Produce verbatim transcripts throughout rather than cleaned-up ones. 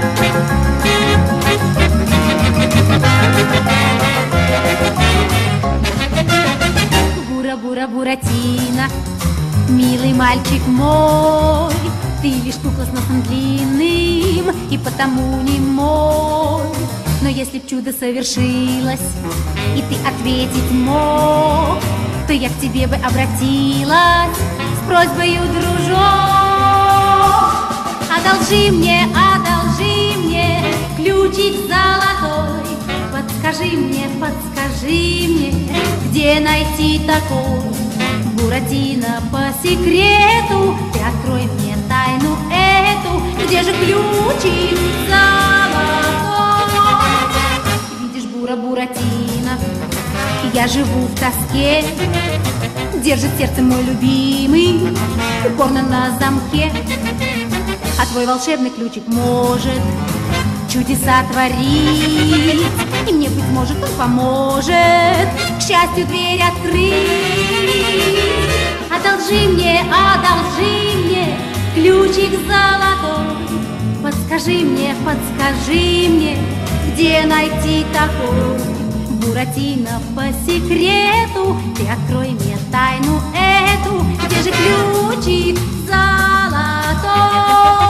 Бура-бура-буратино, милый мальчик мой, ты лишь кукла с носом длинным и потому не мой. Но если б чудо совершилось, и ты ответить мог, то я к тебе бы обратилась с просьбою, дружок. Одолжи мне, одолжи мне ключик золотой. Подскажи мне, подскажи мне, где найти такой Буратино по секрету. Ты открой мне тайну эту, где же ключик золотой? Видишь, Бура-Буратино, я живу в тоске, держит сердце мой любимый упорно на замке. А твой волшебный ключик может чудеса творить, и мне, быть может, он поможет к счастью дверь открыть. Одолжи мне, одолжи мне ключик золотой. Подскажи мне, подскажи мне, где найти такой Буратино по секрету. Ты открой мне тайну эту, где же ключик золотой?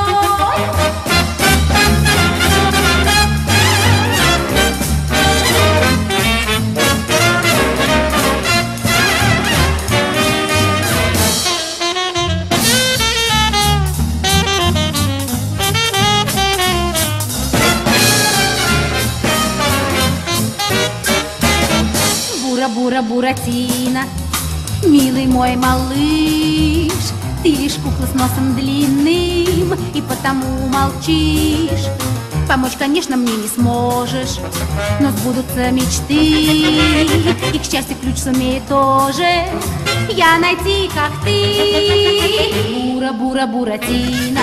Бура-Буратино, милый мой малыш, ты лишь кукла с носом длинным и потому молчишь. Помочь, конечно, мне не сможешь, но сбудутся мечты, и, к счастью, ключ сумеет тоже я найти, как ты. Бура-Бура-Буратино,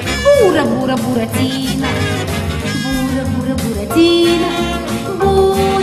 Бура-Бура-Буратино, Бура-Бура-Буратино, Бура.